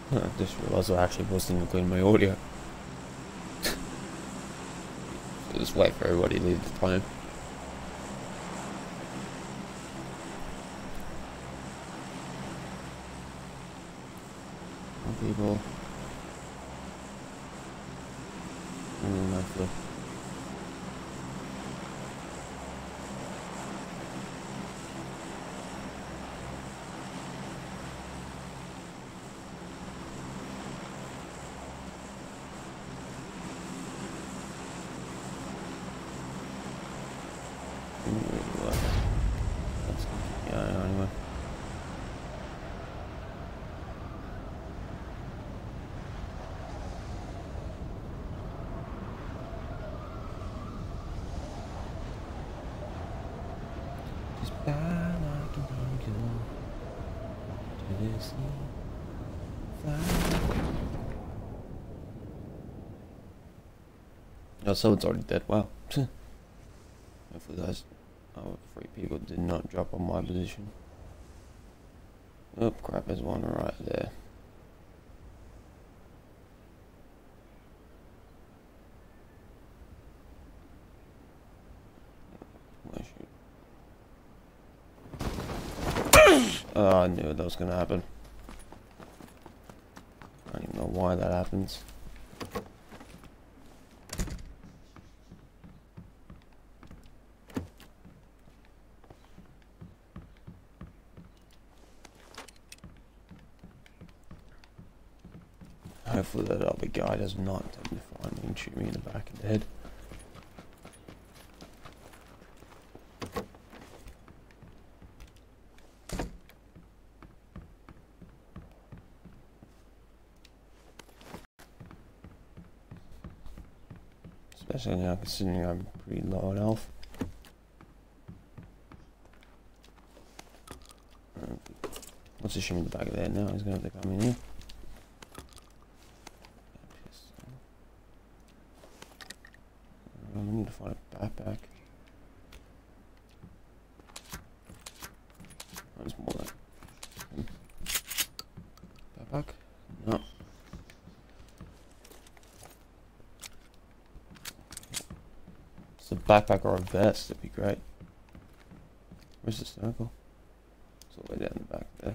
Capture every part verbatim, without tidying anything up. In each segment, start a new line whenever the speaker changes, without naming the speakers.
I just realised I actually wasn't including my audio. So just wait for everybody to leave the plane. More people. And then hopefully. That's gonna keep going anyway. Just bow like an eagle to the sea. Fly. Oh, someone's already dead. Wow. Hopefully those oh, three people did not drop on my position. Oh crap, there's one right there. Oh, I knew that was going to happen. I don't even know why that happens. Hopefully that other guy does not take me find me and shoot me in the back of the head. Especially now considering I'm pretty low on health. What's the shooting in the back of the head now? He's going to have to come in here. I need to find a backpack. Oh, there's more than backpack? No. It's a backpack or a vest, that'd be great. Where's the circle? It's all the way down the back there.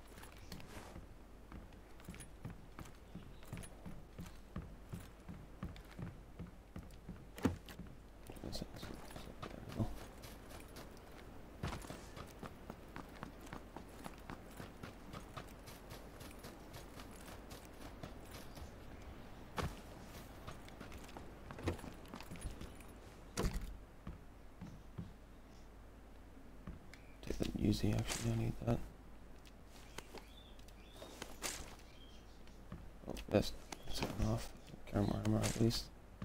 Uzi, actually, I need that. Oh, that's taken off. Camera armor at least.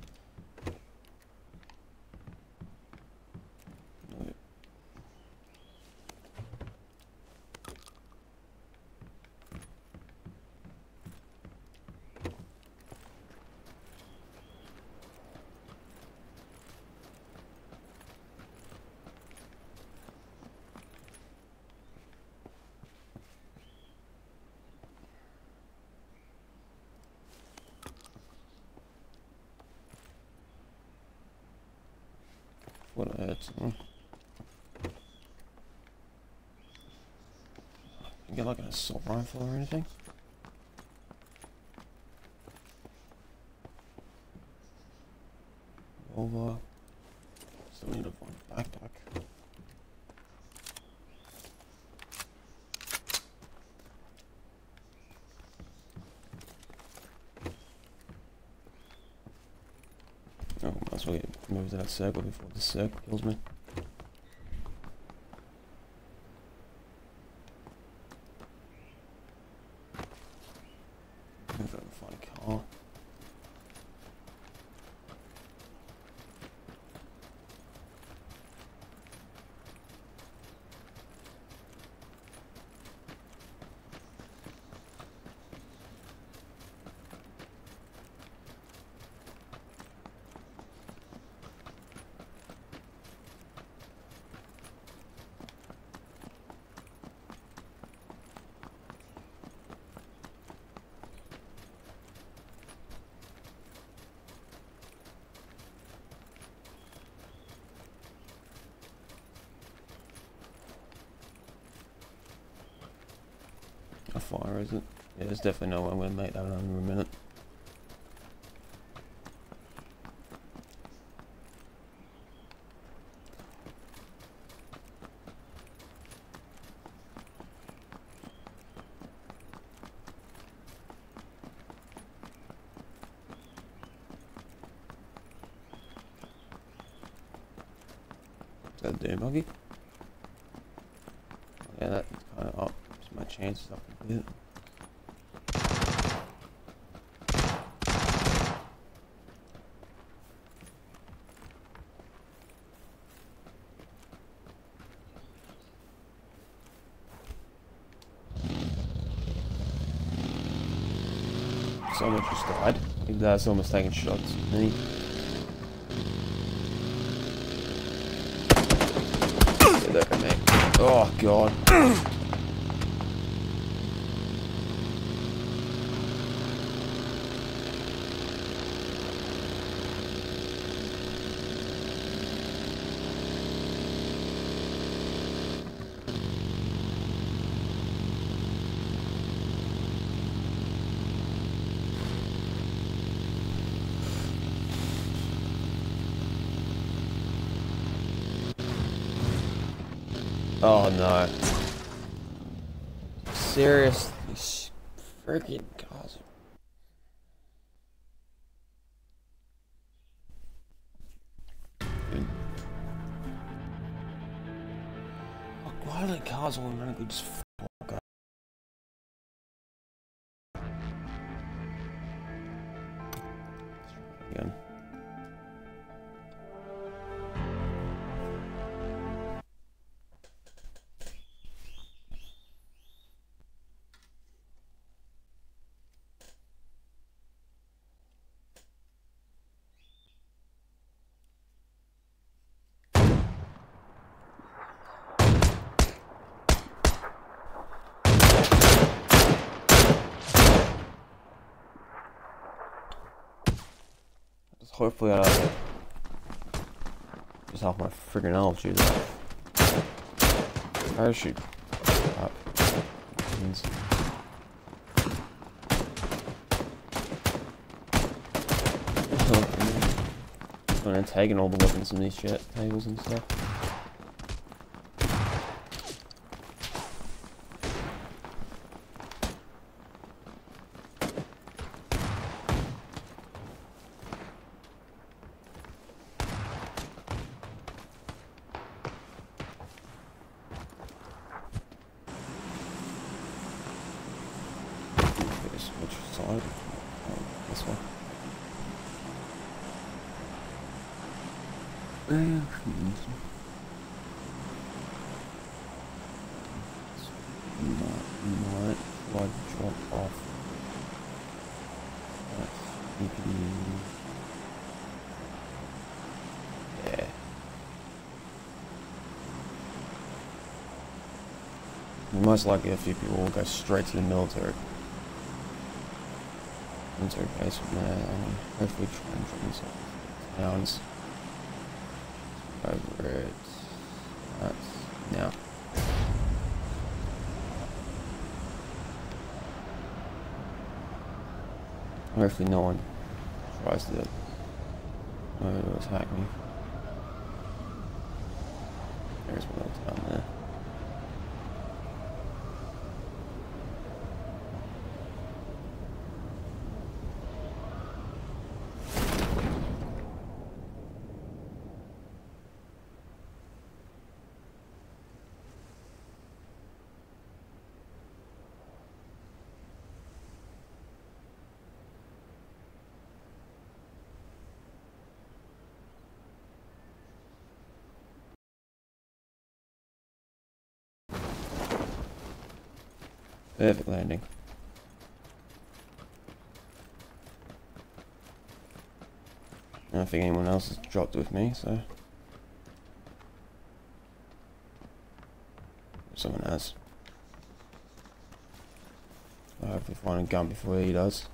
No. What I had someone. You get like an assault rifle or anything? Over. Still need to find a backpack. Oh, might as well get move to that circle before the circle kills me. I'm trying to find a car. fire, is it? Yeah, there's definitely no way I'm going to make that under a minute. Is that a dune buggy? Yeah, that kind of ups my chances up a bit. Someone just died. Maybe that's almost taking shots at me. Yeah, look at me. Oh god. Oh no. Seriously, freaking cars. Why are the cars automatically just fuck up? Again. Hopefully I just half my friggin' altitude. Parachute up. Means I'm taking all the weapons from these jet tables and stuff. Which side? Oh, this one. Might, might flood drop off. That's yeah. Most likely a few people will go straight to the military. Military base from there, and hopefully try and join some towns. Over it. That's now. Hopefully no one tries to uh, attack me. There's one down there. Perfect landing. I don't think anyone else has dropped with me, so someone has. I hopefully find a gun before he does.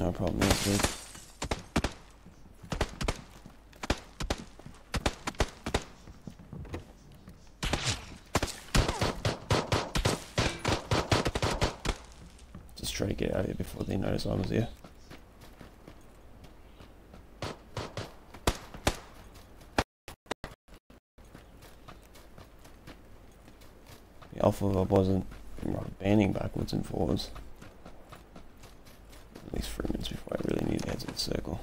No problem, that's good. Just try to get out of here before they notice I was here. The alpha I wasn't banning backwards and forwards. At least three minutes before I really need to head to the circle.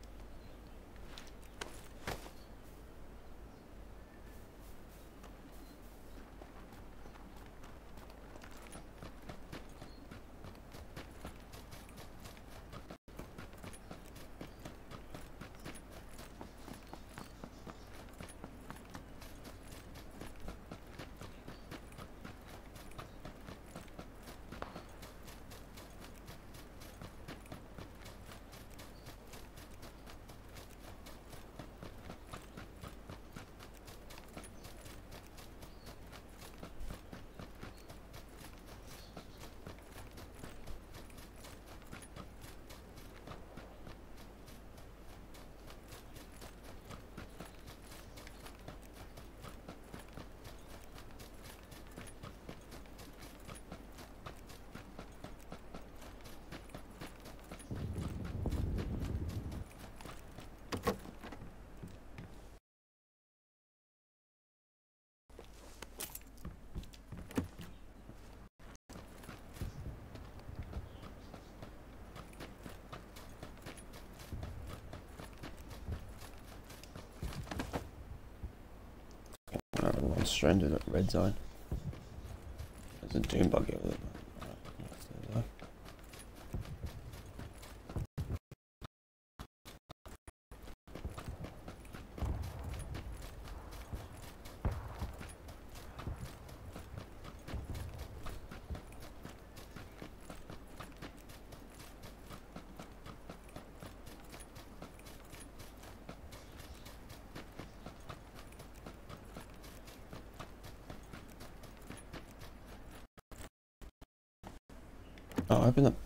I'm stranded at red zone. There's a doom bug over there. Right, oh, open up.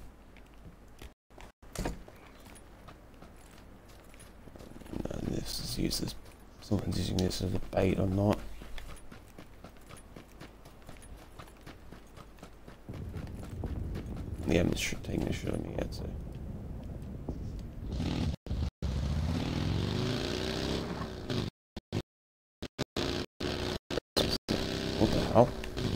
No, this is useless. Someone's using this as a bait or not. Yeah, I'm just taking a shot on me yet, so. What the hell?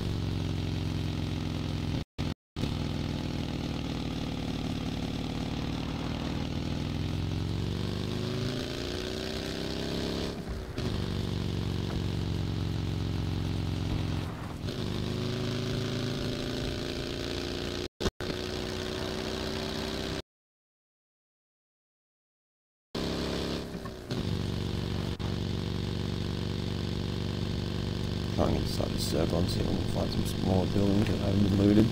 Trying to start the circle and see if we can find some smaller buildings that haven't been looted.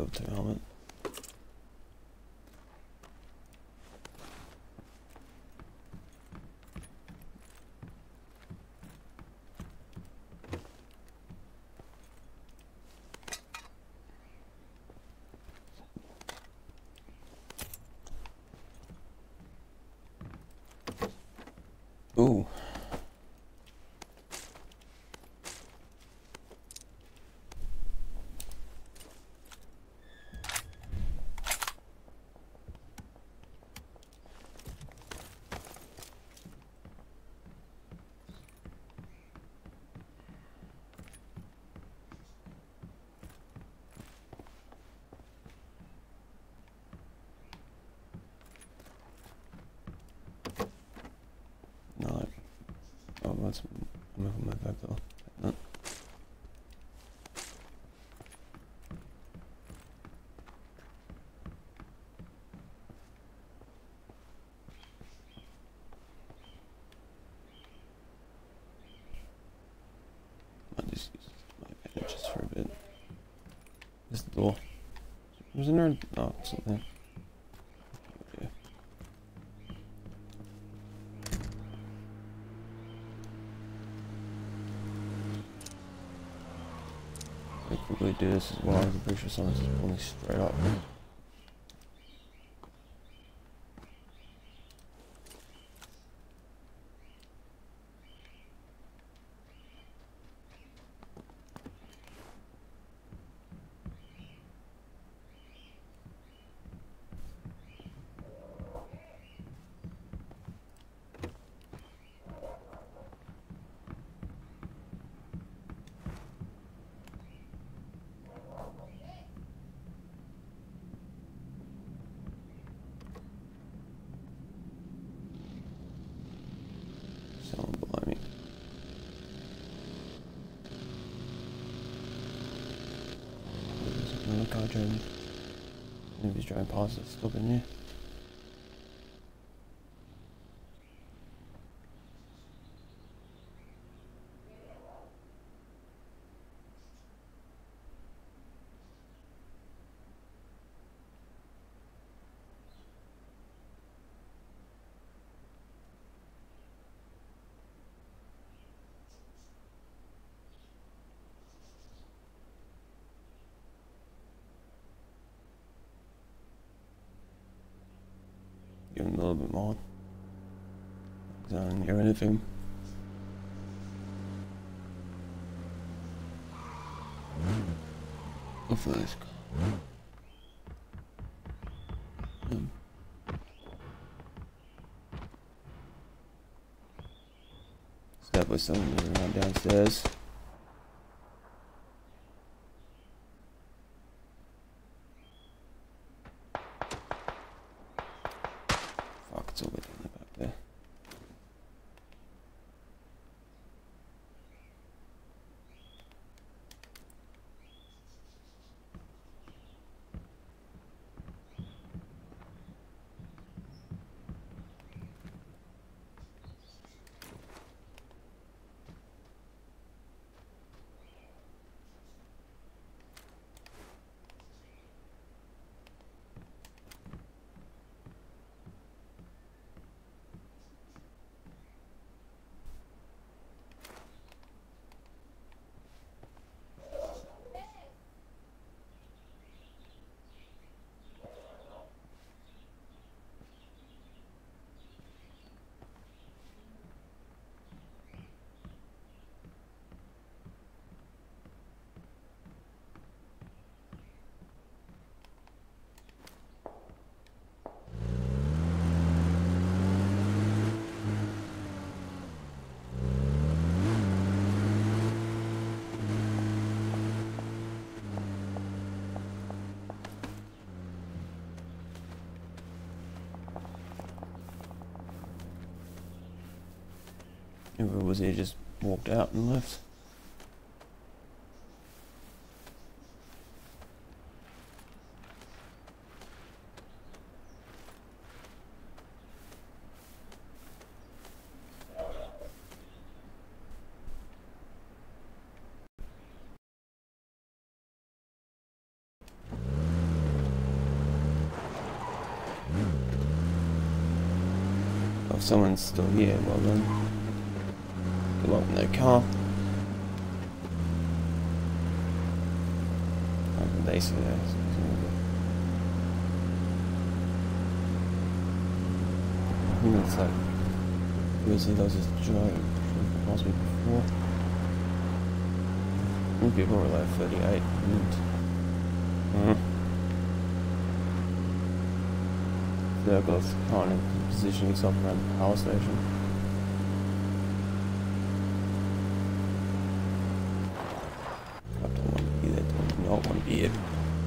level two helmet. Ooh. No, oh, that's moving my back though. No. I'll just use my advantage just for a bit. This is the door. Was in there? Oh, something. Okay. I quickly do this as well. I'm pretty sure someone's pulling straight up. Someone behind me. There's another car driving. Maybe he's driving past us, still been here. Give him a little bit more. Because I don't hear anything. Go for this car. Hmm. It's definitely someone moving around downstairs. Fuck, it's all the way down the back there. Whoever was here just walked out and left. If someone's still here, well then. Good luck, no car. They see that. I think it's like usually those just drive past me before. I think people were like thirty-eight. Mm. Circles kind of positioning yourself around the power station. I don't want to be there. I do not want to be here.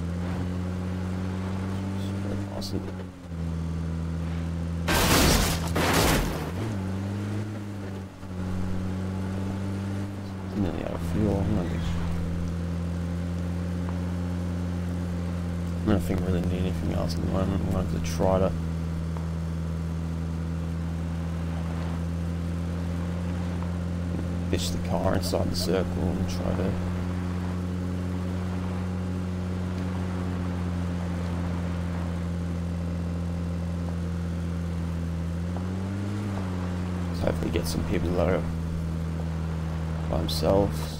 It's very awesome. Nearly out of fuel. I don't think I really need anything else at the moment. I'm going to have to try to pitch the car inside the circle and try to hopefully get some people that are by themselves.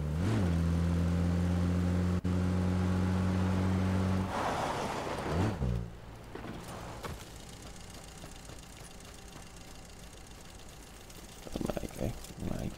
Okay, okay.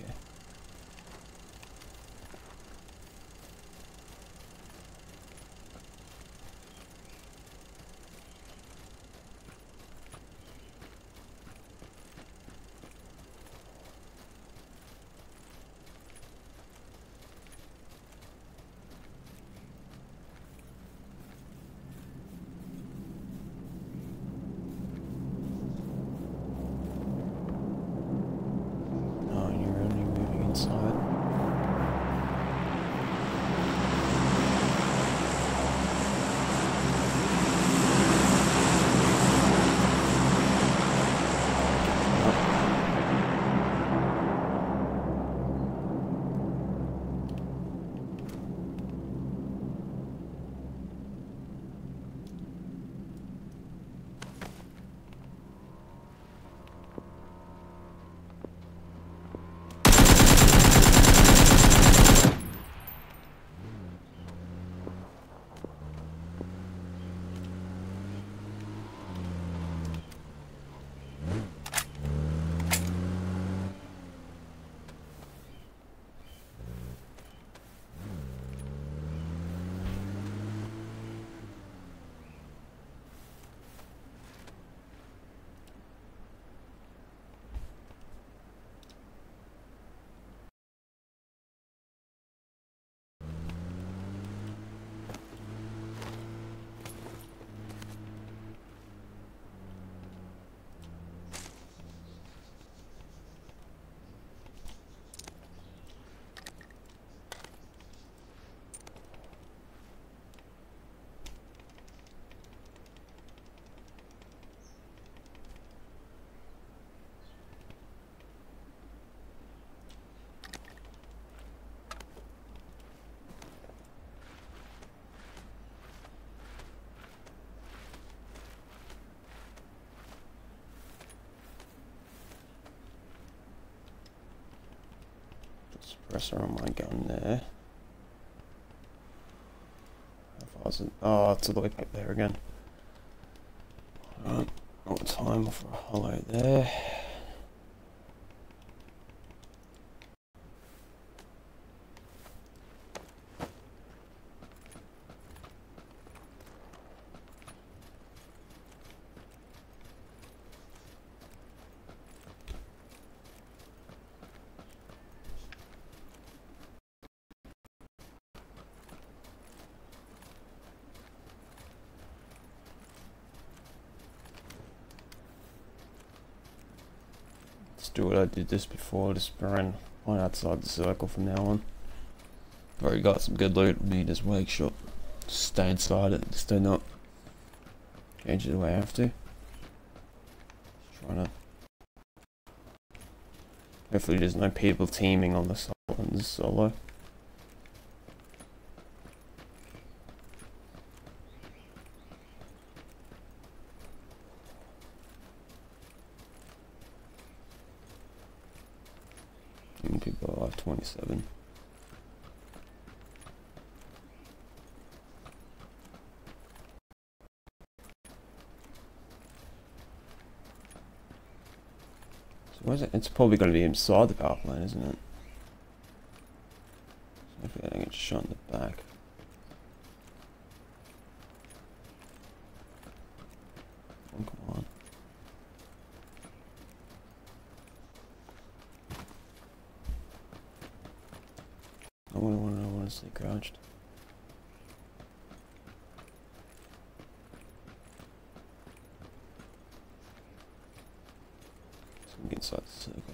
Suppressor on my gun there. If I wasn't, oh, it's all the way back there again. Alright, what time for a hollow there? Do what I did this before, just run one outside the circle from now on. I've already got some good loot in this workshop. Just stay inside it, just do not change it the way I have to. Just trying to. Hopefully there's no people teaming on the solo on this solo. five twenty-seven. So where's it? It's probably going to be inside the power plant, isn't it? So hopefully I don't get shot in the back. Oh, come on. I wouldn't want to, I want to stay crouched. So we get inside the circle.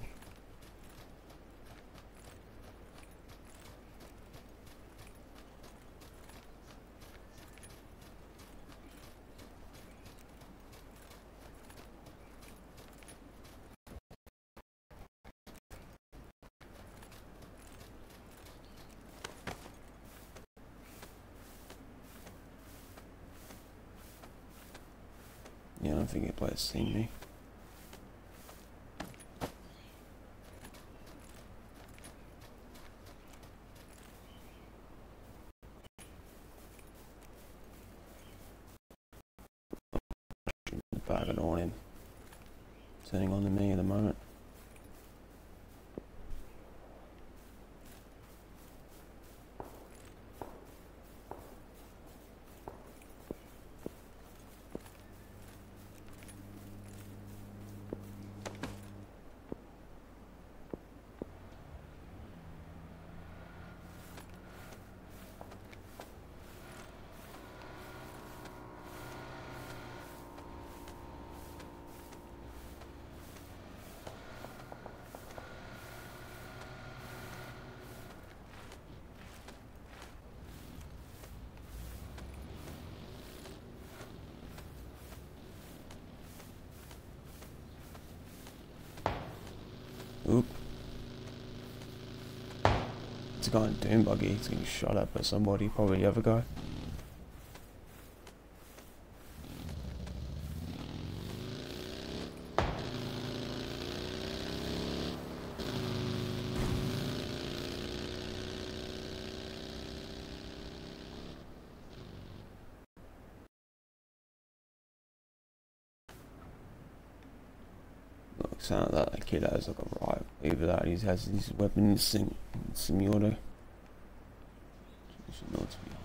Yeah, I don't think any player's seen me. But I don't want him turning on to me at the moment. Oop. It's a guy in Doom Buggy, he's getting shot at by somebody, probably the other guy. Sound like that kid has like a right. Either that, he has his weapon in sim semi-auto. Should know what's behind.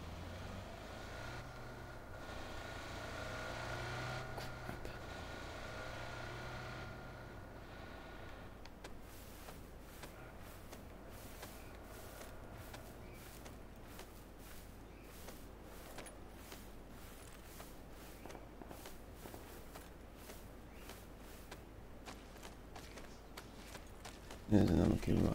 There's another kid, right?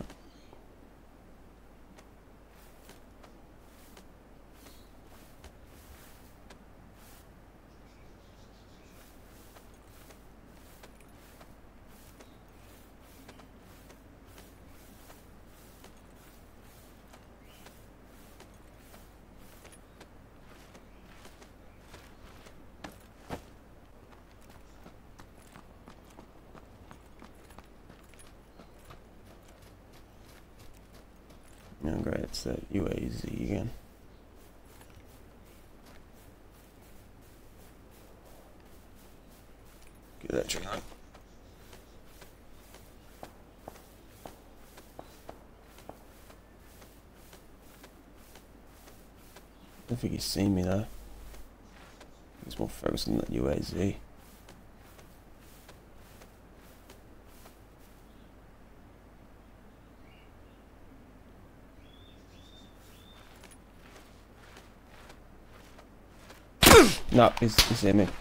Oh great, it's that U A Z again. Get that train on. I don't think he's seen me though. He's more focused on that U A Z. No, he's, he's in me.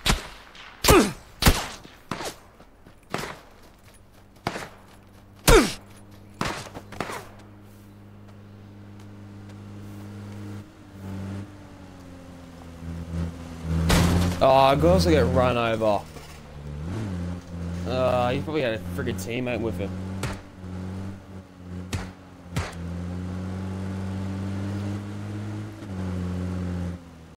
Oh, I could also get run over. Uh, he probably had a friggin' teammate with him.